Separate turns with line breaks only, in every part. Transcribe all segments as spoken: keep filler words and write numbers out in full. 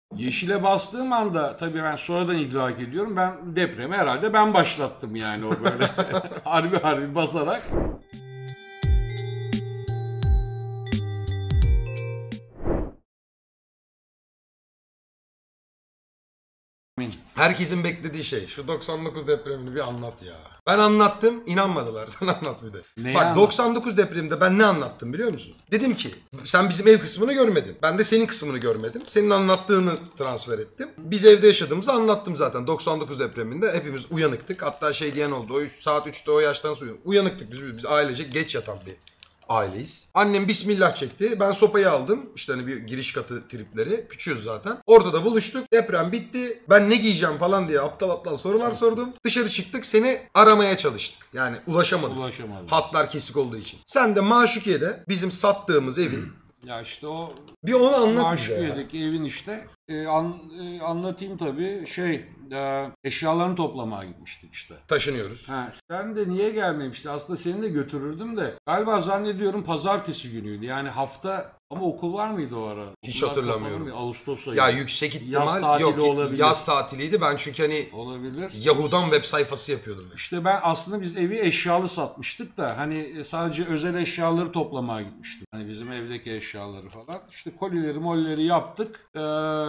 Yeşile bastığım anda tabii ben sonradan idrak ediyorum. Ben depremi herhalde ben başlattım yani o böyle harbi harbi basarak.
Herkesin beklediği şey şu doksan dokuz depremini bir anlat ya. Ben anlattım, inanmadılar. Sen anlat bir de.
Neyi
Bak
anlat?
doksan dokuz depreminde ben ne anlattım biliyor musun? Dedim ki sen bizim ev kısmını görmedin. Ben de senin kısmını görmedim. Senin anlattığını transfer ettim. Biz evde yaşadığımızı anlattım zaten. doksan dokuz depreminde hepimiz uyanıktık. Hatta şey diyen oldu. O üç saat üçte o yaştan sonra uyanıktık. Biz, biz ailece geç yatan bir aileyiz. Annem bismillah çekti. Ben sopayı aldım. İşte hani bir giriş katı tripleri. Küçüğüz zaten. Orada da buluştuk. Deprem bitti. Ben ne giyeceğim falan diye aptal aptal sorular sordum. Dışarı çıktık. Seni aramaya çalıştık. Yani ulaşamadık.
Ulaşamadım.
Hatlar kesik olduğu için. Sen de Maşukiye'de bizim sattığımız evin
Ya işte o
bir onu anlat bize ya.
Maşukiye'deki evin işte e, an, e, anlatayım tabii şey e, eşyalarını toplamaya gitmiştik işte.
Taşınıyoruz.
Ha, sen de niye gelmemiştin? Aslında seni de götürürdüm de galiba zannediyorum pazartesi günüydü. Yani hafta ama okul var mıydı o ara?
Hiç
Okullar
hatırlamıyorum.
kapalı mı? Ağustos ayı.
Ya yüksek ihtimal
Yaz tatili
yok.
olabilir.
Yaz tatiliydi. Ben çünkü hani
Olabilir.
Yahoo'dan web sayfası yapıyordum. Ben.
İşte ben aslında biz evi eşyalı satmıştık da hani sadece özel eşyaları toplamaya gitmiştim. Hani bizim evdeki eşyaları falan. İşte kolileri molleri yaptık. Ee,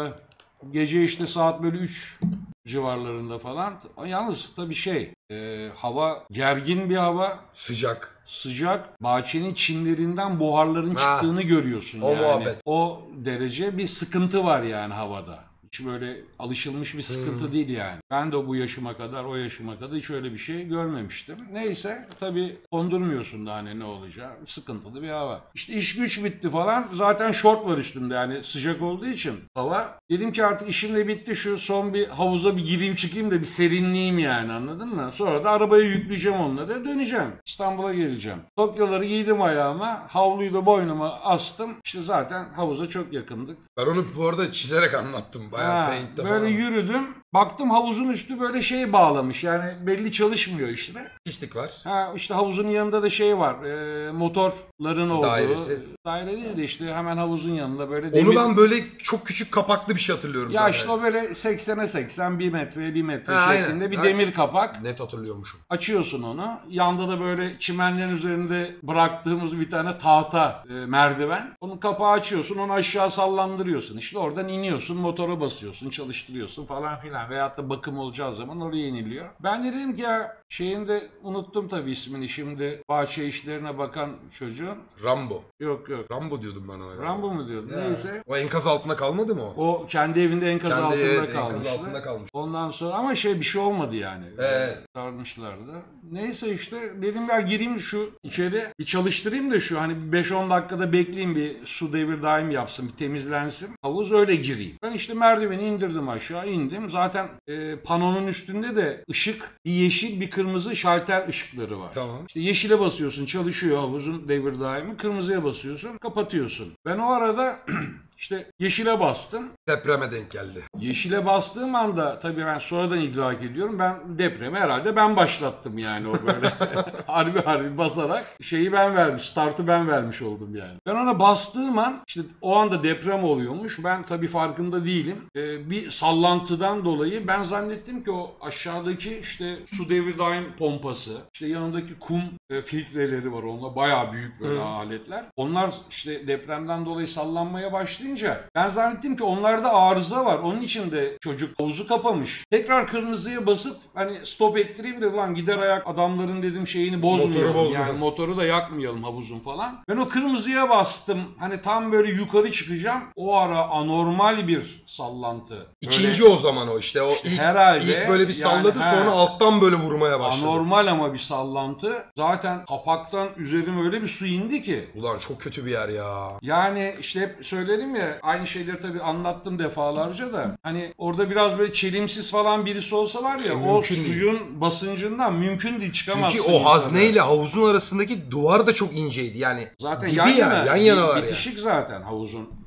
gece işte saat böyle üç civarlarında falan. Yalnız tabii şey e, hava gergin bir hava.
Sıcak.
Sıcak, bahçenin çimlerinden buharların
Ha,
çıktığını görüyorsun
o
yani.
muhabbet.
O derece bir sıkıntı var yani havada. Hiç böyle alışılmış bir sıkıntı
Hmm.
değil yani. Ben de bu yaşıma kadar, o yaşıma kadar hiç öyle bir şey görmemiştim. Neyse tabii kondurmuyorsun da hani ne olacağı. Sıkıntılı bir hava. İşte iş güç bitti falan. Zaten şort var üstümde yani sıcak olduğu için hava. Dedim ki artık işim de bitti. Şu son bir havuza bir gireyim çıkayım da bir serinleyeyim yani, anladın mı? Sonra da arabaya yükleyeceğim onları. Döneceğim. İstanbul'a geleceğim. Tokyoları giydim ayağıma. Havluyu da boynuma astım. İşte zaten havuza çok yakındık.
Ben onu bu arada çizerek anlattım. Bayağı
Ha,
paint'te
böyle
falan.
yürüdüm. Baktım havuzun üstü böyle şey bağlamış. Yani belli çalışmıyor işte.
Pislik var.
Ha işte havuzun yanında da şey var. E, motorların olduğu.
Dairesi.
Daire değil de işte hemen havuzun yanında böyle demir.
Onu ben böyle çok küçük kapaklı bir şey hatırlıyorum.
Ya
zaten.
işte o böyle seksene seksen bir metreye bir metre
Ha,
şeklinde
aynen.
bir
Ha.
demir kapak.
Net hatırlıyormuşum.
Açıyorsun onu. Yanda da böyle çimenlerin üzerinde bıraktığımız bir tane tahta e, merdiven. Onun kapağı açıyorsun, onu aşağı sallandırıyorsun. İşte oradan iniyorsun, motora basıyorsun, çalıştırıyorsun falan filan. Veyahut da bakım olacağı zaman oraya iniliyor. Ben de dedim ki ya şeyin de unuttum tabii ismini şimdi. Bahçe işlerine bakan çocuğun.
Rambo.
Yok yok.
Rambo diyordum ben ona.
Rambo mu diyordun?
Ya.
Neyse.
O enkaz altında kalmadı mı o?
O kendi evinde enkaz
Kendi
altında
evet,
kalmıştı.
enkaz altında kalmış.
Ondan sonra ama şey bir şey olmadı yani.
Evet.
Sarmışlardı. Neyse işte dedim ya gireyim şu içeri bir çalıştırayım da şu hani beş on dakikada bekleyeyim bir su devir daim yapsın bir temizlensin. Havuz öyle gireyim. Ben işte merdiveni indirdim aşağı indim. Zaten e, panonun üstünde de ışık bir yeşil bir kırmızı şalter ışıkları var.
Tamam.
İşte yeşile basıyorsun çalışıyor havuzun devir daimi. Kırmızıya basıyorsun kapatıyorsun. Ben o arada İşte yeşile bastım.
Depreme denk geldi.
Yeşile bastığım anda tabii ben sonradan idrak ediyorum. Ben depremi herhalde ben başlattım yani o böyle harbi harbi basarak şeyi ben vermiş, startı ben vermiş oldum yani. Ben ona bastığım an işte o anda deprem oluyormuş. Ben tabii farkında değilim. Ee, bir sallantıdan dolayı ben zannettim ki o aşağıdaki işte su devir daim pompası, işte yanındaki kum e, filtreleri var. Onlar bayağı büyük böyle Hı. aletler. Onlar işte depremden dolayı sallanmaya başlayınca ben zannettim ki onlarda arıza var. Onun için de çocuk havuzu kapamış. Tekrar kırmızıya basıp hani stop ettireyim de ulan gider ayak adamların dedim şeyini bozmayalım.
Motoru
yani motoru da yakmayalım havuzun falan. Ben o kırmızıya bastım. Hani tam böyle yukarı çıkacağım. O ara anormal bir sallantı. Böyle,
İkinci o zaman o işte. O
işte
ilk,
herhalde,
ilk böyle bir salladı
yani,
sonra
he,
alttan böyle vurmaya başladı.
Anormal ama bir sallantı. Zaten kapaktan üzerime öyle bir su indi ki.
Ulan çok kötü bir yer ya.
Yani işte hep söylerim ya aynı şeyleri tabii anlattım defalarca da hani orada biraz böyle çelimsiz falan birisi olsa var ya e, o suyun değil. basıncından mümkün değil çıkamazsın.
Çünkü o hazneyle havuzun arasındaki duvar da çok inceydi yani.
Zaten
dibi
yan yana,
yani, yan yanalar
bitişik
yani.
zaten havuzun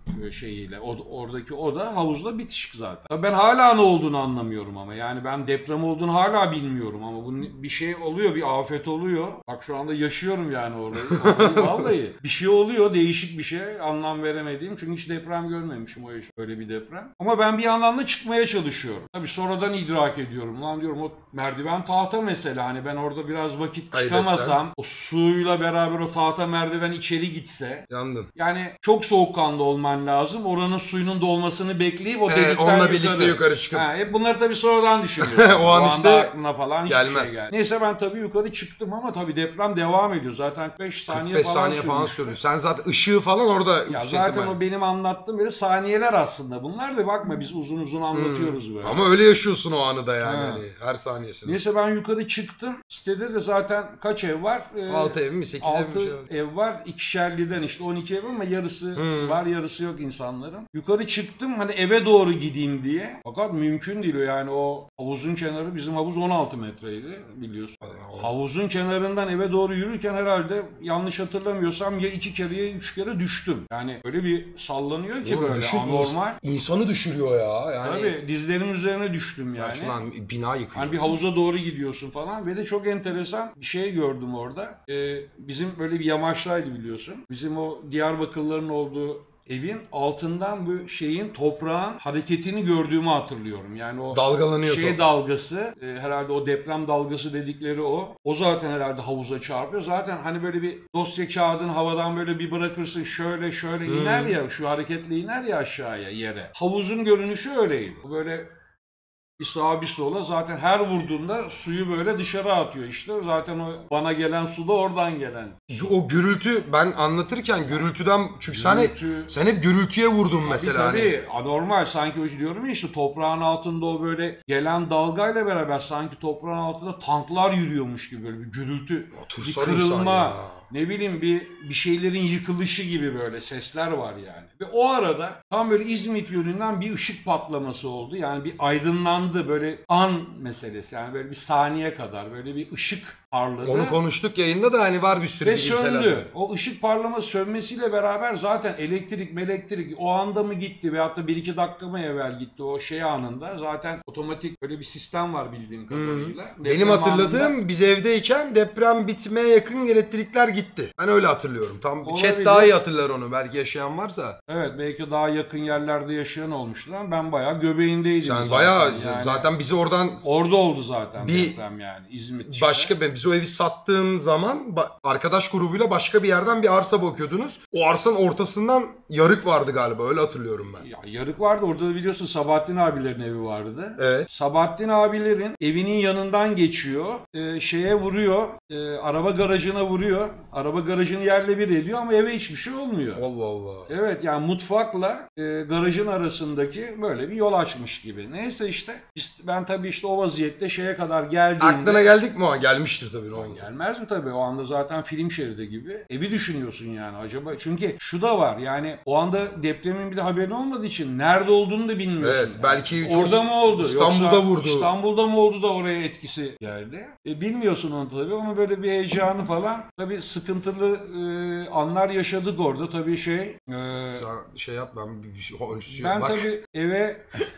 şeyiyle. O, oradaki oda havuzla bitişik zaten. Ben hala ne olduğunu anlamıyorum ama. Yani ben deprem olduğunu hala bilmiyorum ama bu bir şey oluyor, bir afet oluyor. Bak şu anda yaşıyorum yani orayı. Vallahi bir şey oluyor, değişik bir şey. Anlam veremediğim. Çünkü hiç deprem görmemişim o yaş- öyle bir deprem. Ama ben bir yandan da çıkmaya çalışıyorum. Tabii sonradan idrak ediyorum. Lan diyorum o merdiven tahta mesela. Hani ben orada biraz vakit çıkamasam, o suyla beraber o tahta merdiven içeri gitse.
Yandın.
Yani çok soğukkanlı olman lazım. Oranın suyunun dolmasını bekleyip o
Evet,
delikten
onunla
yukarı.
birlikte yukarı çıkıp.
Ha, hep bunları tabii sonradan düşünüyorsun.
O an işte
aklına falan hiçbir
gelmez.
şey geldi. Neyse ben tabii yukarı çıktım ama tabii deprem devam ediyor. Zaten kırk beş saniye
kırk beş
falan
saniye falan
sürmüştü.
sürüyor. Sen zaten ışığı falan orada
Ya
yüksekti
zaten
ben.
o benim anlattığım böyle saniyeler aslında. Bunlar da bakma biz uzun uzun anlatıyoruz
Hmm.
böyle.
Ama öyle yaşıyorsun o anı da yani
Ha.
hani her saniyesini.
Neyse ben yukarı çıktım. Sitede de zaten kaç ev var? Ee,
altı ev mi sekiz ev mi?
altı
Şey
ev var. İkişerliden işte on iki ev ama yarısı
Hmm.
var yarısı yok insanların. Yukarı çıktım hani eve doğru gideyim diye. Fakat mümkün değil o yani o havuzun kenarı bizim havuz on altı metreydi biliyorsun.
Allah.
Havuzun kenarından eve doğru yürürken herhalde yanlış hatırlamıyorsam ya iki kere ya üç kere düştüm. Yani öyle bir sallanıyor ki
Oğlum
böyle
düşün,
anormal.
ins- insanı düşürüyor ya. Yani,
Tabii dizlerim üzerine düştüm yani.
Açılan bina yıkıyor.
Hani bir havuza doğru gidiyorsun falan ve de çok enteresan bir şey gördüm orada. Ee, bizim böyle bir yamaçtaydı biliyorsun. Bizim o Diyarbakırlıların olduğu evin altından bu şeyin toprağın hareketini gördüğümü hatırlıyorum. Yani o
Dalgalanıyor
şey
top.
dalgası e, herhalde o deprem dalgası dedikleri o. O zaten herhalde havuza çarpıyor. Zaten hani böyle bir dosya kağıdını havadan böyle bir bırakırsın şöyle şöyle
Hmm.
iner ya şu hareketle iner ya aşağıya yere. Havuzun görünüşü öyleydi. Böyle bir sağa bir sola zaten her vurduğunda suyu böyle dışarı atıyor işte. Zaten o bana gelen su da oradan gelen.
O gürültü ben anlatırken gürültüden çünkü sen hep,
Gürültü-
sen hep gürültüye vurdun
Tabii
mesela.
tabii
Hani.
anormal sanki o diyorum ya işte toprağın altında o böyle gelen dalgayla beraber sanki toprağın altında tanklar yürüyormuş gibi böyle bir gürültü, bir
Tursana insan
kırılma,
ya.
ne bileyim bir bir şeylerin yıkılışı gibi böyle sesler var yani. Ve o arada tam böyle İzmit yönünden bir ışık patlaması oldu. Yani bir aydınlandı böyle an meselesi yani böyle bir saniye kadar böyle bir ışık parladı.
Onu konuştuk yayında da hani var bir sürü
Ve
bilimsel
söndü.
adı.
O ışık parlaması sönmesiyle beraber zaten elektrik elektrik o anda mı gitti veyahut da bir iki dakika mı evvel gitti o şey anında zaten otomatik böyle bir sistem var bildiğim kadarıyla.
Benim
Deprem
hatırladığım
anında-
biz evdeyken deprem bitmeye yakın elektrikler gitti. Ben öyle hatırlıyorum. Tam
Olabilir.
chat daha iyi hatırlar onu. Belki yaşayan varsa.
Evet belki daha yakın yerlerde yaşayan olmuştur ama ben bayağı göbeğindeydim.
Sen
zaten.
bayağı
Yani
zaten bizi oradan
orada oldu zaten
Bir-
deprem yani İzmit işte.
başka ben biz o evi sattığın zaman ba- arkadaş grubuyla başka bir yerden bir arsa bakıyordunuz. O arsanın ortasından yarık vardı galiba. Öyle hatırlıyorum ben.
Ya yarık vardı orada da biliyorsun Sabahattin abilerin evi vardı.
Evet.
Sabahattin abilerin evinin yanından geçiyor. Ee, şeye vuruyor. e, araba garajına vuruyor. Araba garajını yerle bir ediyor ama eve hiçbir şey olmuyor.
Allah Allah.
Evet yani mutfakla e, garajın arasındaki böyle bir yol açmış gibi. Neyse işte biz- ben tabii işte o vaziyette şeye kadar geldiğimde...
Aklına geldik mi o an? Gelmiştir tabii ne oldu.
Gelmez mi tabii o anda zaten film şeridi gibi. Evi düşünüyorsun yani acaba. Çünkü şu da var yani o anda depremin bir de haberin olmadığı için nerede olduğunu da bilmiyorsun.
Evet, belki çok-
orada mı oldu?
İstanbul'da
Yoksa
vurdu.
İstanbul'da mı oldu da oraya etkisi geldi. E, bilmiyorsun onu tabii. Onu böyle bir heyecanı falan. Tabii sıkıntılı e, anlar yaşadık orada. Tabii şey e,
Sen şey yap ben bir, bir şey Holmes
ben
bak.
tabii eve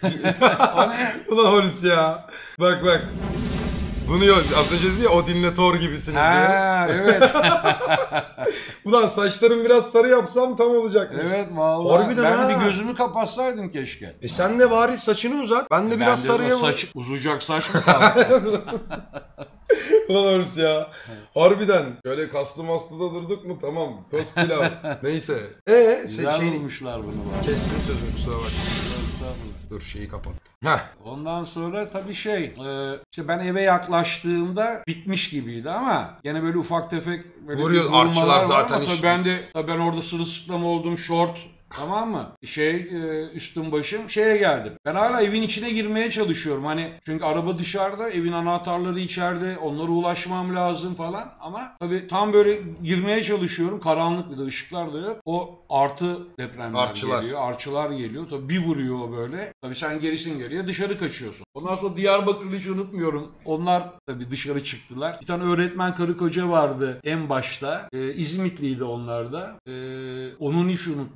o ne?
Ulan Holmes ya. Bak bak. Bunu yok. Az önce dedi ya o dinle Thor gibisiniz diye.
Ha evet.
Ulan saçlarımı biraz sarı yapsam tam olacakmış.
Evet vallahi.
Harbiden
Ben
ha.
bir gözümü kapatsaydım keşke.
E sen de bari saçını uzat. Ben de biraz
Ben de
sarıya
o
vur.
saç, uzayacak saç mı kaldı?
Ulan Holmes ya. Harbiden. Şöyle kaslı maslı da durduk mu tamam. Kos pilav. Neyse. Eee
Güzel
şey,
bulmuşlar bunu bana.
kestim sözünü kusura bakma.
Estağfurullah.
Dur şeyi kapattım. Heh.
Ondan sonra tabii şey, e, işte ben eve yaklaştığımda bitmiş gibiydi ama gene böyle ufak tefek böyle
Vuruyor,
bir vurmalar
artçılar
var
zaten
ama
hiç-
tabii ben de tabii ben orada sırılsıklam oldum, şort. Tamam mı? Şey e, üstüm başım şeye geldim. Ben hala evin içine girmeye çalışıyorum. Hani çünkü araba dışarıda, evin anahtarları içeride. Onlara ulaşmam lazım falan. Ama tabii tam böyle girmeye çalışıyorum. Karanlık bir de ışıklar da yok. O artı depremler
Artçılar.
geliyor. Artçılar geliyor. Tabii bir vuruyor o böyle. Tabii sen gerisin geriye dışarı kaçıyorsun. Ondan sonra Diyarbakır'ı hiç unutmuyorum. Onlar tabii dışarı çıktılar. Bir tane öğretmen karı koca vardı en başta. Ee, İzmitliydi onlar da. Ee, onun hiç unutmuyorum.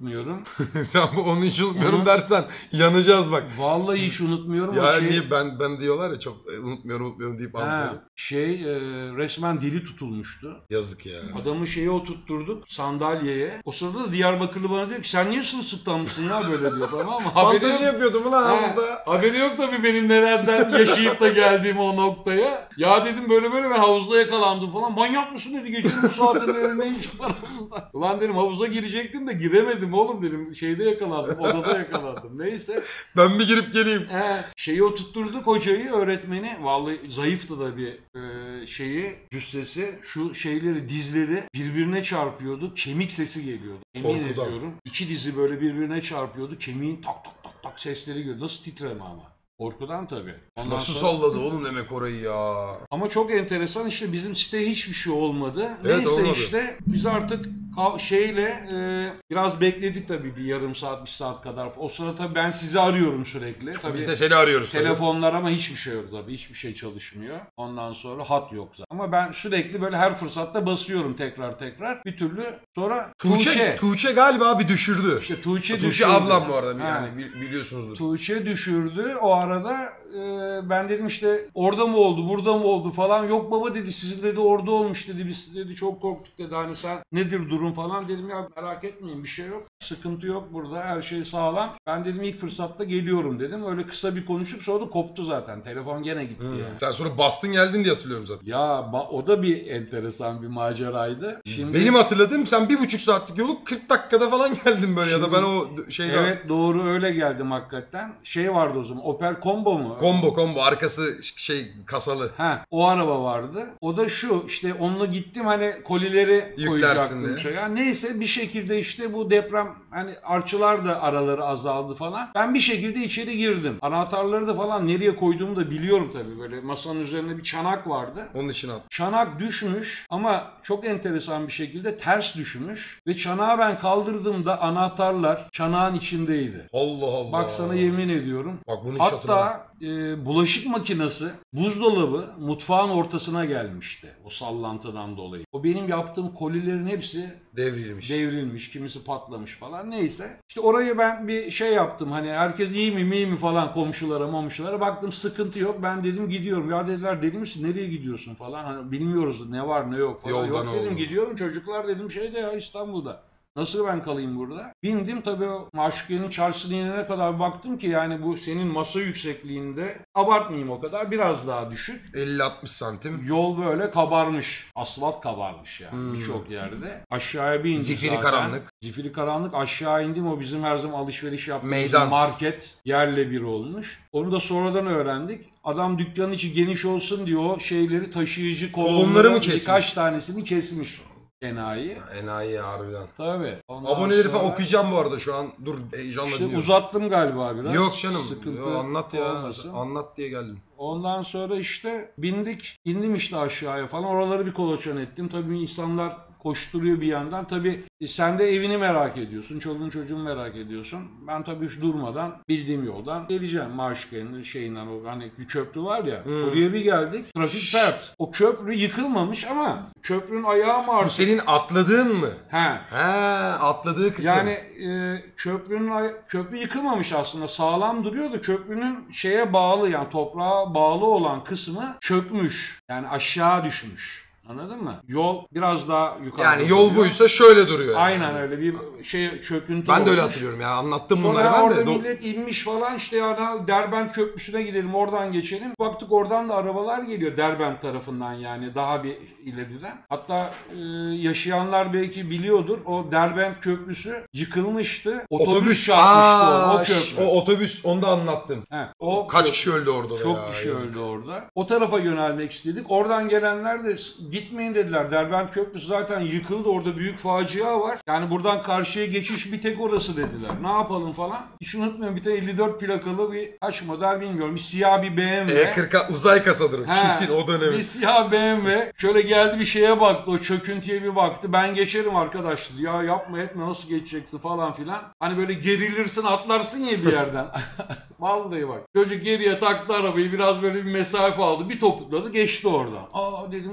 Ya onu hiç unutmuyorum
Onu-
dersen yanacağız bak.
Vallahi hiç unutmuyorum. o
Ya
şey,
niye ben ben diyorlar ya çok e, unutmuyorum unutmuyorum deyip
Ha,
anlatıyorum.
şey e, resmen dili tutulmuştu.
Yazık ya.
Adamı şeye oturtturduk sandalyeye. O sırada da Diyarbakırlı bana diyor ki sen niye sırılsıklanmışsın ya böyle diyor, tamam mı? Haberi
Fantezi
yok.
yapıyordum ulan
Ha,
havuzda.
haberi yok tabii benim nelerden yaşayıp da geldiğim o noktaya. Ya dedim böyle böyle ben havuzda yakalandım falan. Manyak mısın dedi, gecenin bu saatinde ne işin var havuzda? Ulan dedim havuza girecektim de giremedim oğlum dedim. Şeyde yakalandım, odada yakalandım. Neyse.
Ben bir girip geleyim.
He, şeyi oturtturduk hocayı, öğretmeni. Vallahi zayıftı da bir e, şeyi, cüssesi. Şu şeyleri, dizleri birbirine çarpıyordu. Kemik sesi geliyordu. Emin
Korkudan.
ediyorum. İki dizi böyle birbirine çarpıyordu. Kemiğin tak tak tak tak sesleri geliyordu. Nasıl titreme ama. Korkudan tabii. Ondan
Nasıl
sonra-
salladı oğlum demek orayı ya.
Ama çok enteresan, işte bizim siteye hiçbir şey olmadı.
Evet,
Neyse
olmadı.
işte biz artık ka- şeyle e, biraz bekledik tabii, bir yarım saat bir saat kadar. O sırada tabii ben sizi arıyorum sürekli. Tabii
Biz de seni arıyoruz. tabii.
telefonlar ama hiçbir şey yok tabii. Hiçbir şey çalışmıyor. Ondan sonra hat yok zaten. Ama ben sürekli böyle her fırsatta basıyorum tekrar tekrar. Bir türlü sonra
Tuğçe,
Tuğçe.
Tuğçe galiba bir düşürdü.
İşte Tuğçe
Tuğçe
düşürdü.
ablam bu arada
Ha.
yani bi- biliyorsunuzdur.
Tuğçe düşürdü. O arada e, ben dedim işte orada mı oldu, burada mı oldu falan. Yok baba dedi, sizin dedi orada olmuş dedi. Biz dedi çok korktuk dedi. Hani sen nedir durum falan dedim, ya merak etmeyin bir şey yok. Sıkıntı yok burada, her şey sağlam. Ben dedim ilk fırsatta geliyorum dedim. Öyle kısa bir konuşup sonra da koptu zaten. Telefon gene gitti yani.
Sen sonra bastın geldin diye hatırlıyorum zaten.
Ya ba- o da bir enteresan bir maceraydı. Şimdi
Benim hatırladığım sen bir buçuk saatlik yolu kırk dakikada falan geldin böyle ya da ben o şeyde...
evet doğru öyle geldim hakikaten. Şey vardı o zaman, Opel Combo mu?
Combo combo arkası şey kasalı.
Ha, o araba vardı. O da şu işte, onunla gittim hani kolileri
Yüklersin
koyacaktım.
diye.
Şey. Yani neyse bir şekilde işte bu deprem hani arçılar da araları azaldı falan. Ben bir şekilde içeri girdim. Anahtarları da falan nereye koyduğumu da biliyorum tabii. Böyle masanın üzerinde bir çanak vardı.
Onun için at.
Çanak düşmüş ama çok enteresan bir şekilde ters düşmüş. Ve çanağı ben kaldırdığımda anahtarlar çanağın içindeydi.
Allah Allah.
Bak sana yemin ediyorum.
Bak bunu hiç hatırlamıyorum.
Hatta e, bulaşık makinesi, buzdolabı mutfağın ortasına gelmişti. O sallantıdan dolayı. O benim yaptığım kolilerin hepsi
Devrilmiş.
devrilmiş, kimisi patlamış falan. Neyse. İşte oraya ben bir şey yaptım. Hani herkes iyi mi, iyi mi falan, komşulara, momşulara. Baktım sıkıntı yok. Ben dedim gidiyorum. Ya dediler deli misin? Nereye gidiyorsun falan. Hani bilmiyoruz ne var ne yok falan.
Yoldan
yok dedim
oldu.
gidiyorum. Çocuklar dedim şeyde ya, İstanbul'da. Nasıl ben kalayım burada? Bindim tabii, o Maşukiye'nin çarşısına inene kadar baktım ki yani bu senin masa yüksekliğinde, abartmayayım o kadar, biraz daha düşük.
elli altmış santim.
Yol böyle kabarmış. Asfalt kabarmış yani birçok yerde. Aşağıya bir indik
Zifiri
zaten.
karanlık.
Zifiri karanlık. Aşağı indim, o bizim her zaman alışveriş yaptığımız
Meydan.
market yerle bir olmuş. Onu da sonradan öğrendik. Adam dükkanın içi geniş olsun diyor, o şeyleri, taşıyıcı
Kolonları mı
kolonları
kesmiş?
birkaç tanesini kesmiş. Enayi.
Enayi ya harbiden.
Tabii. Ondan
Aboneleri
sonra-
falan okuyacağım bu arada şu an. Dur heyecanla
İşte
dinliyorum.
uzattım galiba biraz.
Yok canım.
Sıkıntı
Yo, anlat ya.
olmasın.
Anlat diye geldin.
Ondan sonra işte bindik, indim işte aşağıya falan. Oraları bir kolaçan ettim. Tabii insanlar koşturuyor bir yandan. Tabii e, sen de evini merak ediyorsun. Çoluğun çocuğunu merak ediyorsun. Ben tabii hiç durmadan bildiğim yoldan geleceğim. Maşukiye'nin şeyinden, o hani bir köprü var ya.
Hmm.
Oraya bir geldik. Trafik pert. O köprü yıkılmamış ama köprünün ayağı mı
Bu
artık?
senin atladığın mı?
He.
He atladığı kısım.
Yani e, köprünün ay- köprü yıkılmamış aslında, sağlam duruyordu. Köprünün şeye bağlı, yani toprağa bağlı olan kısmı çökmüş. Yani aşağı düşmüş. Anladın mı? Yol biraz daha yukarı.
Yani yol buysa şöyle duruyor. Yani.
Aynen öyle bir şey, çöküntü
Ben de öyle
olmuş.
hatırlıyorum ya. Anlattım
Sonra
bunları ben
orada
de. Do-
millet inmiş falan, işte yani Derbent Köprüsü'ne gidelim, oradan geçelim. Baktık oradan da arabalar geliyor Derbent tarafından, yani daha bir ileriden. Hatta e, yaşayanlar belki biliyordur, o Derbent Köprüsü yıkılmıştı. Otobüs,
Otobüs
çarpmıştı
Aa,
o, o
şş,
köprü.
o otobüs onu da anlattım.
He, o
Kaç
köprü-
kişi öldü orada da
Çok
ya.
kişi
yazık.
öldü orada. O tarafa yönelmek istedik. Oradan gelenler de gitmeyin dediler. Derbent Köprüsü zaten yıkıldı. Orada büyük facia var. Yani buradan karşıya geçiş bir tek orası dediler. Ne yapalım falan. Hiç unutmuyorum, bir tane elli dört plakalı bir, kaç model bilmiyorum, bir siyah bir B M W.
E kırka uzay kasadır.
He,
Kesin o dönemi.
Bir siyah B M W. Şöyle geldi bir şeye baktı. O çöküntüye bir baktı. Ben geçerim arkadaş dedi. Ya yapma etme, nasıl geçeceksin falan filan. Hani böyle gerilirsin, atlarsın ya bir yerden. Vallahi bak. Çocuk geriye taktı arabayı. Biraz böyle bir mesafe aldı. Bir topukladı, geçti oradan. Aa dedim vallahi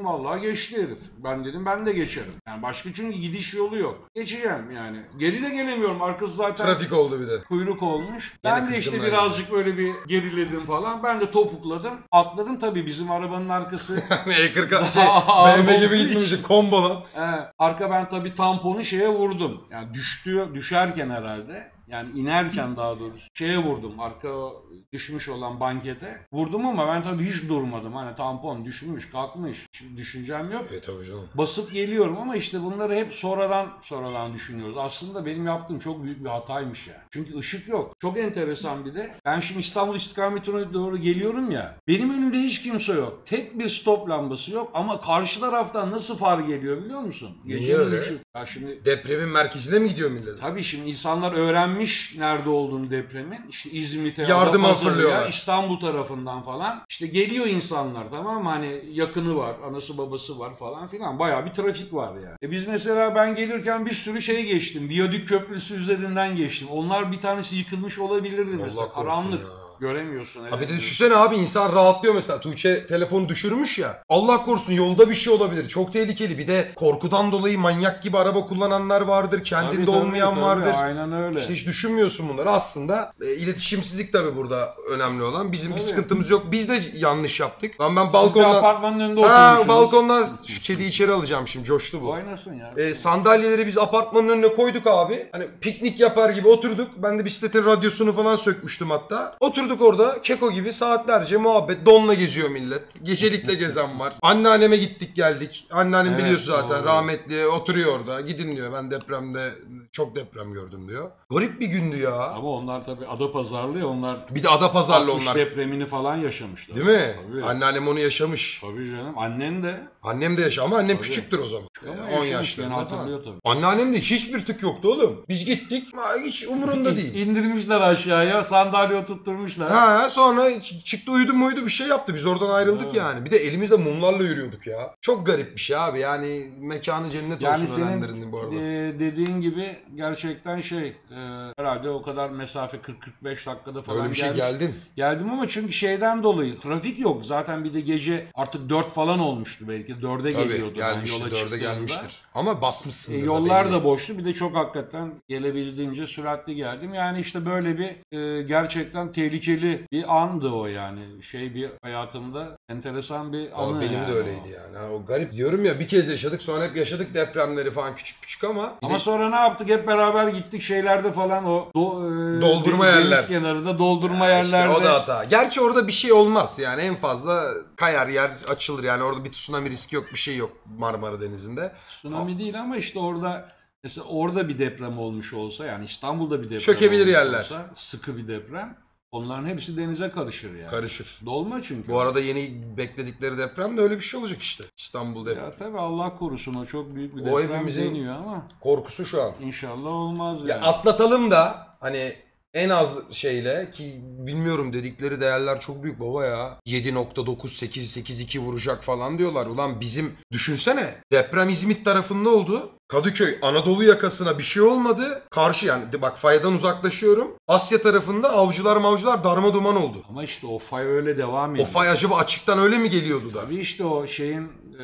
geçti herif. Ben dedim ben de geçerim. Yani başka çünkü gidiş yolu yok. Geçeceğim yani. Geri de gelemiyorum. Arkası zaten
Trafik oldu bir de.
kuyruk olmuş.
Gene
Ben de işte
kızgınlar
birazcık böyle bir geriledim falan. Ben de topukladım. Atladım tabii bizim arabanın arkası.
E kırk şey,
Ağır
B M W gibi
olduğu
gitmemişti combo lan.
He, arka ben tabii tamponu şeye vurdum. Yani düştü, düşerken herhalde. Yani inerken daha doğrusu. Şeye vurdum. Arka düşmüş olan bankete. Vurdum ama ben tabii hiç durmadım. Hani tampon düşmüş, kalkmış. Şimdi düşüncem yok.
E tabii canım.
Basıp geliyorum ama işte bunları hep sonradan sonradan düşünüyoruz. Aslında benim yaptığım çok büyük bir hataymış ya. Çünkü ışık yok. Çok enteresan bir de. Ben şimdi İstanbul istikametine doğru geliyorum ya. Benim önümde hiç kimse yok. Tek bir stop lambası yok ama karşı taraftan nasıl far geliyor biliyor musun?
Niye
Gecenin
öyle?
üçü. Ya şimdi
Depremin merkezine mi gidiyor millet?
tabii şimdi insanlar öğrenmiş nerede olduğunu depremin. İşte İzmit'e,
Yardım
Adapazarı'ya,
hatırlıyorlar.
İstanbul tarafından falan. İşte geliyor insanlar tamam mı? Hani yakını var, anası babası var falan filan. Bayağı bir trafik var yani. E biz mesela ben gelirken bir sürü şey geçtim. Viyadük köprüsü üzerinden geçtim. Onlar bir tanesi yıkılmış olabilirdi mesela.
Allah korusun
Karanlık.
ya.
Göremiyorsun.
Ha bir de
edemiyorsun.
düşünsene abi insan rahatlıyor mesela. Tuğçe telefonu düşürmüş ya. Allah korusun yolda bir şey olabilir. Çok tehlikeli. Bir de korkudan dolayı manyak gibi araba kullananlar vardır. Kendinde
Tabii, tabii,
olmayan
tabii.
vardır.
Aynen öyle.
İşte hiç düşünmüyorsun bunları. Aslında e, iletişimsizlik tabii burada önemli olan. Bizim bir
Tabii.
sıkıntımız yok. Biz de yanlış yaptık. Lan ben
Siz de
balkondan...
apartmanın önünde
Ha
oturmuşsunuz.
balkondan şu kediyi içeri alacağım şimdi. Coştu bu.
Oynasın ya.
E, sandalyeleri biz apartmanın önüne koyduk abi. Hani piknik yapar gibi oturduk. Ben de bisikletin radyosunu falan sökmüştüm hatta. Oturduk orada keko gibi saatlerce muhabbet. Donla geziyor millet. Gecelikle gezen var. Anneanneme gittik geldik. Anneannem
Evet,
biliyorsun zaten
doğru.
rahmetli oturuyor orada. Gidin diyor ben depremde çok deprem gördüm diyor. Garip bir gündü ya.
Ama onlar tabii Adapazarlı ya onlar
Bir de Adapazarlı
altmış
onlar.
depremini falan yaşamışlar.
Değil mi?
Tabii.
Anneannem onu yaşamış.
Tabii canım. Annen de.
Annem de yaşa ama annem
Tabii.
küçüktür o zaman.
Ama
on
yaşamış,
yaşlarında
beni
falan.
hatırlıyor tabii.
Anneannemde hiçbir tık yoktu oğlum. Biz gittik ha, hiç umurunda değil.
İndirmişler aşağıya, sandalye oturtturmuşlar.
Ha sonra ç- çıktı uyudu muydu bir şey yaptı. Biz oradan ayrıldık
Evet.
yani. Bir de elimizde mumlarla yürüyorduk ya. Çok garip bir şey abi. Yani mekanı cennet
Yani
olsun
senin
ölenlerin bu arada.
e, dediğin gibi gerçekten şey e, herhalde o kadar mesafe kırk kırk beş dakikada falan
Öyle bir şey
gelmiş.
geldin.
Geldim ama çünkü şeyden dolayı trafik yok. Zaten bir de gece artık dört falan olmuştu belki. dörde
Tabii
geliyordu ben
gelmiştir.
yola
Dörde
çıktığımda.
gelmiştir. Ama
E,
basmışsındır.
yollar
belli.
da boştu. Bir de çok hakikaten gelebildiğince süratli geldim. Yani işte böyle bir e, gerçekten tehlikeli bir andı o yani. Şey bir hayatımda enteresan bir anı.
Ama benim
yani
de öyleydi yani. Ha, o garip diyorum ya bir kez yaşadık sonra hep yaşadık depremleri falan küçük küçük ama. bir
Ama
de-
sonra ne yaptık? Hep beraber gittik şeylerde falan o do- e,
Doldurma
deniz
yerler.
kenarında doldurma
İşte
yerlerde.
o da hata. Gerçi orada bir şey olmaz yani en fazla kayar yer açılır yani orada bir tsunami riski yok bir şey yok Marmara Denizi'nde.
Tsunami değil ama işte orada mesela orada bir deprem olmuş olsa yani İstanbul'da bir deprem
Çökebilir
olmuş
yerler.
olsa sıkı bir deprem onların hepsi denize karışır yani.
Karışır.
Dolma çünkü.
Bu arada yeni bekledikleri deprem de öyle bir şey olacak işte. İstanbul depremi.
Ya tabii Allah korusun o çok büyük bir
O
deprem
hepimizin-
deniyor ama
Korkusu şu an.
inşallah olmaz
Ya
yani.
atlatalım da hani en az şeyle ki bilmiyorum dedikleri değerler çok büyük baba ya. yedi nokta dokuz sekiz sekiz iki vuracak falan diyorlar. Ulan bizim düşünsene deprem İzmit tarafında oldu. Kadıköy Anadolu yakasına bir şey olmadı. Karşı yani de bak faydan uzaklaşıyorum. Asya tarafında avcılar mavcılar darma duman oldu.
Ama işte o fay öyle devam
O
ediyor.
fay acaba açıktan öyle mi geliyordu da?
Tabii işte o şeyin e,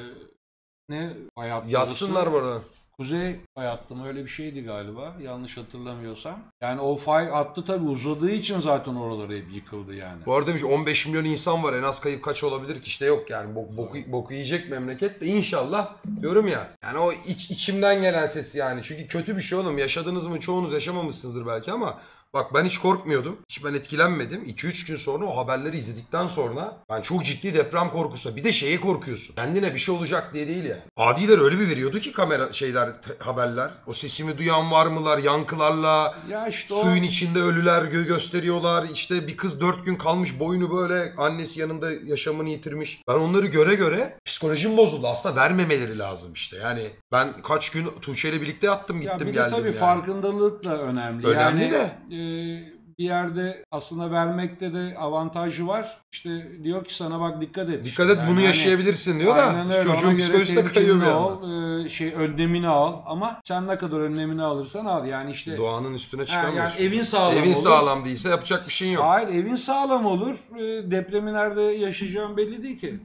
ne hayat
Yazsınlar bu arada.
Kuzey fay hattı mı öyle bir şeydi galiba yanlış hatırlamıyorsam. Yani o fay hattı tabii uzadığı için zaten oraları hep yıkıldı yani.
Bu arada demiş on beş milyon insan var en az kayıp kaç olabilir ki işte yok yani Bok, boku, boku yiyecek memleket de inşallah diyorum ya. Yani o iç, içimden gelen ses yani çünkü kötü bir şey oğlum yaşadınız mı çoğunuz yaşamamışsınızdır belki ama bak ben hiç korkmuyordum. Hiç ben etkilenmedim. iki üç gün sonra o haberleri izledikten sonra ben çok ciddi deprem korkusu. Bir de şeye korkuyorsun. Kendine bir şey olacak diye değil yani. Adiler öyle bir veriyordu ki kamera şeyler te- haberler. O sesimi duyan var mılar yankılarla.
Ya işte o
Suyun içinde ölüler gö gösteriyorlar. İşte bir kız dört gün kalmış boynu böyle annesi yanında yaşamını yitirmiş. Ben onları göre göre psikolojim bozuldu. Aslında vermemeleri lazım işte. Yani ben kaç gün Tuğçe ile birlikte yattım
ya
gittim
bir de
geldim
tabii
yani.
farkındalık da önemli.
Önemli
yani,
de.
e, bir yerde aslında vermekte de avantajı var. İşte diyor ki sana bak dikkat et.
Dikkat
işte.
et
Yani
bunu
hani-
yaşayabilirsin diyor da
Aynen öyle. Ona
çocuğun
göre
psikolojisi de kayıyor bir
temkinli
anda.
ol, e, şey önlemini al ama sen ne kadar önlemini alırsan al yani işte
Doğanın üstüne
ha,
çıkamıyorsun.
yani evin sağlam
Evin
olur.
sağlam değilse yapacak bir şeyin yok.
Hayır evin sağlam olur. E, depremi nerede yaşayacağım belli değil ki.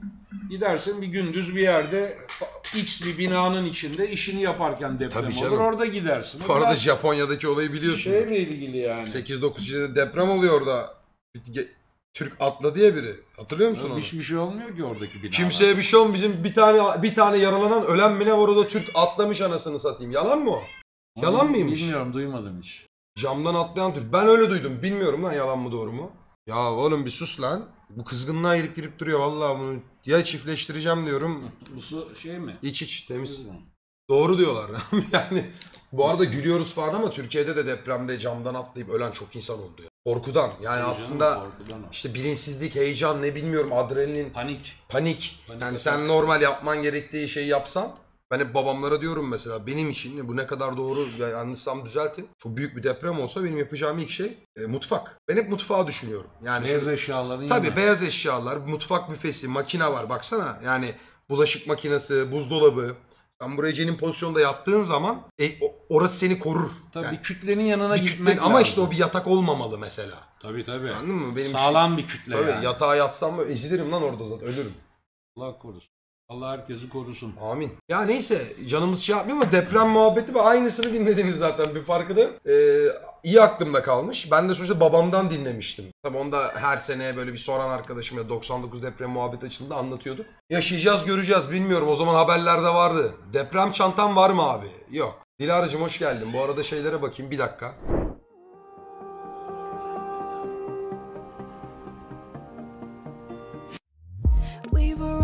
Gidersin bir gündüz bir yerde X bir binanın içinde işini yaparken deprem
Tabii
olur.
canım.
Orada gidersin.
Bu arada
Biraz
Japonya'daki olayı biliyorsun.
şeyle ilgili yani.
sekiz dokuz şiddetli deprem oluyor orada. Bir- Türk atladı ya biri. Hatırlıyor musun onu?
Hiçbir şey olmuyor ki oradaki binalar.
Kimseye bir şey olmuyor. Bizim bir tane bir tane yaralanan ölen mi ne var, orada Türk atlamış anasını satayım. Yalan mı o? Yalan
Onu
mıymış?
Bilmiyorum, duymadım hiç.
Camdan atlayan Türk. Ben öyle duydum. Bilmiyorum lan yalan mı doğru mu? Ya oğlum bir sus lan. Bu kızgınlığa girip girip duruyor vallahi bunu. Ya çiftleştireceğim diyorum.
Bu su şey mi?
İç iç temiz. Doğru diyorlar. Yani bu arada gülüyoruz falan ama Türkiye'de de depremde camdan atlayıp ölen çok insan oldu ya. Korkudan. Yani
Tabii
aslında
canım, korkudan o.
işte bilinçsizlik, heyecan, ne bilmiyorum, adrenalin,
Panik.
panik.
Panik
Yani
atak.
sen normal yapman gerektiği şeyi yapsan, ben hep babamlara diyorum mesela, benim için bu ne kadar doğru, yani yanlışsam düzeltin. Çok büyük bir deprem olsa benim yapacağım ilk şey e, mutfak. Ben hep mutfağı düşünüyorum. Yani
Beyaz
şu-
eşyaların
Tabii
yanına.
beyaz eşyalar, mutfak büfesi, makine var baksana. Yani bulaşık makinesi, buzdolabı. Sen buraya Ece'nin pozisyonda yattığın zaman e, o- orası seni korur.
Tabii
Yani
kütlenin yanına
bir
gitmek
kütle, ama
lazım.
işte o bir yatak olmamalı mesela.
Tabii tabii.
Anladın mı? Benim
Sağlam bir kütle
Tabii
yani.
yatağa yatsam böyle ezilirim lan orada zaten, ölürüm.
Allah korusun. Allah herkesi korusun.
Amin. Ya neyse canımız şey yapmıyor ama deprem muhabbeti ve aynısını dinlediniz zaten, bir farkı da ee, iyi aklımda kalmış. Ben de sonuçta babamdan dinlemiştim. Tabii onda her sene böyle bir soran arkadaşım ya, doksan dokuz deprem muhabbeti açıldığında anlatıyorduk. Yaşayacağız göreceğiz, bilmiyorum, o zaman haberlerde vardı. Deprem çantam var mı abi? Yok. Dilara'cığım hoş geldin. Bu arada şeylere bakayım bir dakika.
We were